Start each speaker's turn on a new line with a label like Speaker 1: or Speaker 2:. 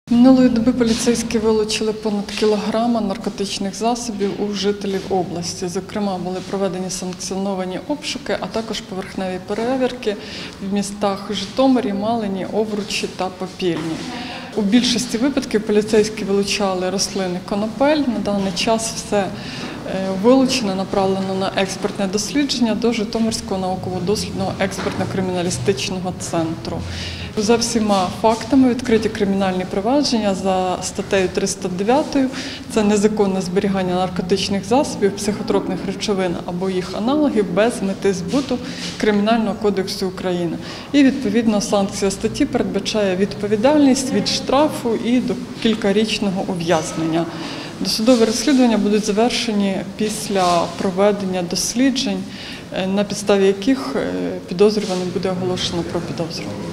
Speaker 1: Минулої доби поліцейські вилучили понад кілограма наркотичних засобів у жителів області. Зокрема, були проведені санкціоновані обшуки, а також поверхневі перевірки в містах Житомирі, Малині, Овручі та Попільні. У більшості випадків поліцейські вилучали рослини конопель. На даний час все вилучено, направлено на експертне дослідження до Житомирського науково-дослідного експертно-криміналістичного центру. За всіма фактами відкриті кримінальні провадження за статтею 309 – це незаконне зберігання наркотичних засобів, психотропних речовин або їх аналогів без мети збуту Кримінального кодексу України. І, відповідно, санкція статті передбачає відповідальність від штрафу і до кількарічного ув'язнення. Досудові розслідування будуть завершені після проведення досліджень, на підставі яких підозрюваним буде оголошено про підозру.